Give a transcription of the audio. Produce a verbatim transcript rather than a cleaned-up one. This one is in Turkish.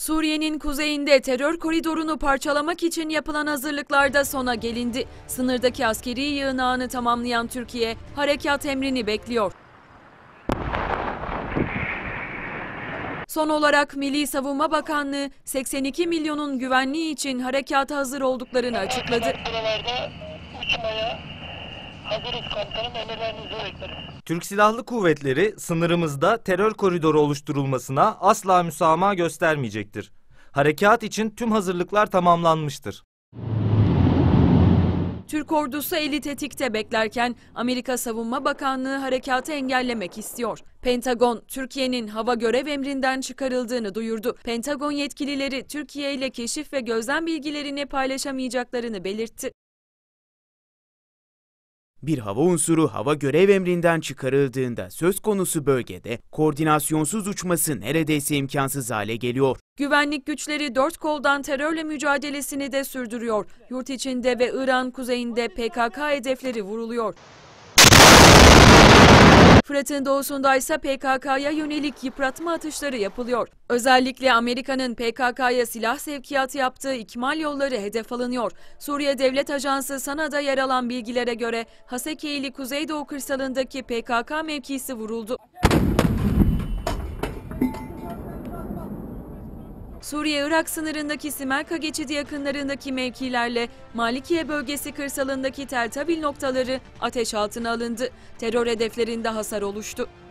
Suriye'nin kuzeyinde terör koridorunu parçalamak için yapılan hazırlıklarda sona gelindi. Sınırdaki askeri yığınağını tamamlayan Türkiye, harekat emrini bekliyor. Son olarak Milli Savunma Bakanlığı seksen iki milyonun güvenliği için harekata hazır olduklarını açıkladı. Türk Silahlı Kuvvetleri sınırımızda terör koridoru oluşturulmasına asla müsamaha göstermeyecektir. Harekat için tüm hazırlıklar tamamlanmıştır. Türk ordusu eli tetikte beklerken Amerika Savunma Bakanlığı harekatı engellemek istiyor. Pentagon, Türkiye'nin hava görev emrinden çıkarıldığını duyurdu. Pentagon yetkilileri Türkiye ile keşif ve gözlem bilgilerini paylaşamayacaklarını belirtti. Bir hava unsuru hava görev emrinden çıkarıldığında söz konusu bölgede koordinasyonsuz uçması neredeyse imkansız hale geliyor. Güvenlik güçleri dört koldan terörle mücadelesini de sürdürüyor. Yurt içinde ve İran kuzeyinde P K K hedefleri vuruluyor. Fırat'ın doğusunda ise P K K'ya yönelik yıpratma atışları yapılıyor. Özellikle Amerika'nın P K K'ya silah sevkiyatı yaptığı ikmal yolları hedef alınıyor. Suriye Devlet Ajansı SANA'da yer alan bilgilere göre Hasekeyli Kuzeydoğu kırsalındaki P K K mevkisi vuruldu. Suriye-Irak sınırındaki Simerka geçidi yakınlarındaki mevkilerle Malikiye bölgesi kırsalındaki Tel Tabil noktaları ateş altına alındı. Terör hedeflerinde hasar oluştu.